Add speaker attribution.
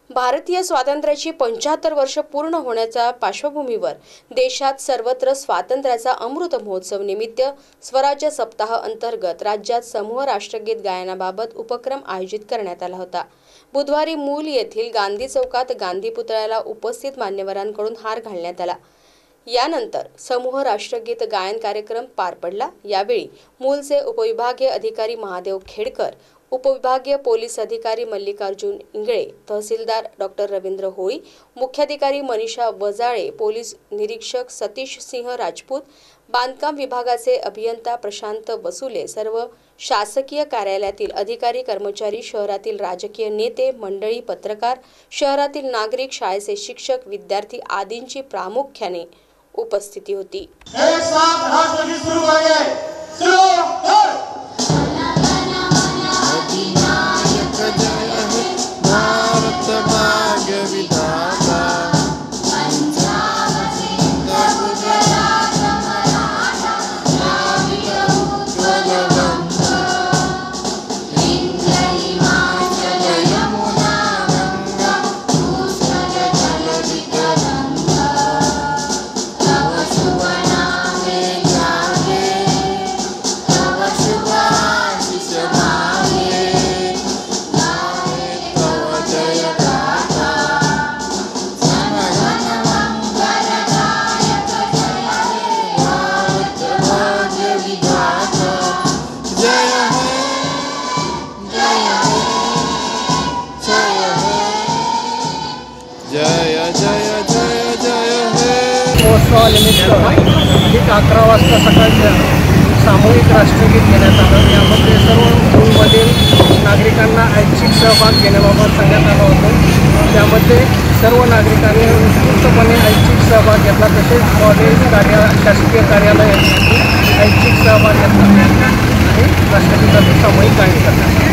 Speaker 1: भारतीय स्वातंत्र्याची 75 वर्ष पूर्ण होण्याच्या पार्श्वभूमीवर देशात सर्वत्र स्वातंत्र्याचा अमृत महोत्सव निमित्त स्वराज्य सप्ताह अंतर्गत राज्यात समूह राष्ट्रगीत गायनाबाबत उपक्रम आयोजित करण्यात आला होता। बुधवारी मूल येथील गांधी चौकात गांधी पुतळ्याला उपस्थित मान्यवरांकडून हार घालण्यात आला। यानंतर समूह राष्ट्रगीत गायन कार्यक्रम पार पडला। यावेळी मूलचे उपविभागीय अधिकारी महादेव खेडकर, उपविभागीय पोलीस अधिकारी मल्लिकार्जुन इंगळे, तहसीलदार डॉक्टर रवींद्र होळी, मुख्याधिकारी मनीषा वजाळे, पोलीस निरीक्षक सतीश सिंह राजपूत, बांधकाम विभागाचे अभियंता प्रशांत वसुले, सर्व शासकीय कार्यालयातील अधिकारी कर्मचारी, शहरातील राजकीय नेते मंडळी, पत्रकार, शहरातील नागरिक, शाळेचे शिक्षक, विद्यार्थी आदींची प्रामुख्याने उपस्थिती होती।
Speaker 2: जय जय जय जय हे
Speaker 3: महोत्सवानिमित्त ठीक 11 वाजता सकाळच्या सामूहिक राष्ट्रगीत घेण्यात आलं। यामध्ये सर्व मूलमधील नागरिकांना ऐच्छिक सहभाग घेण्याबाबत सांगण्यात आलं होतं। त्यामध्ये सर्व नागरिकांनी उत्स्फूर्तपणे ऐच्छिक सहभाग घेतला। तसेच कॉलेज शासकीय कार्यालय ऐच्छिक सहभाग घेतला आणि राष्ट्रगीताचे सामूहिक गायन करण्यात आले।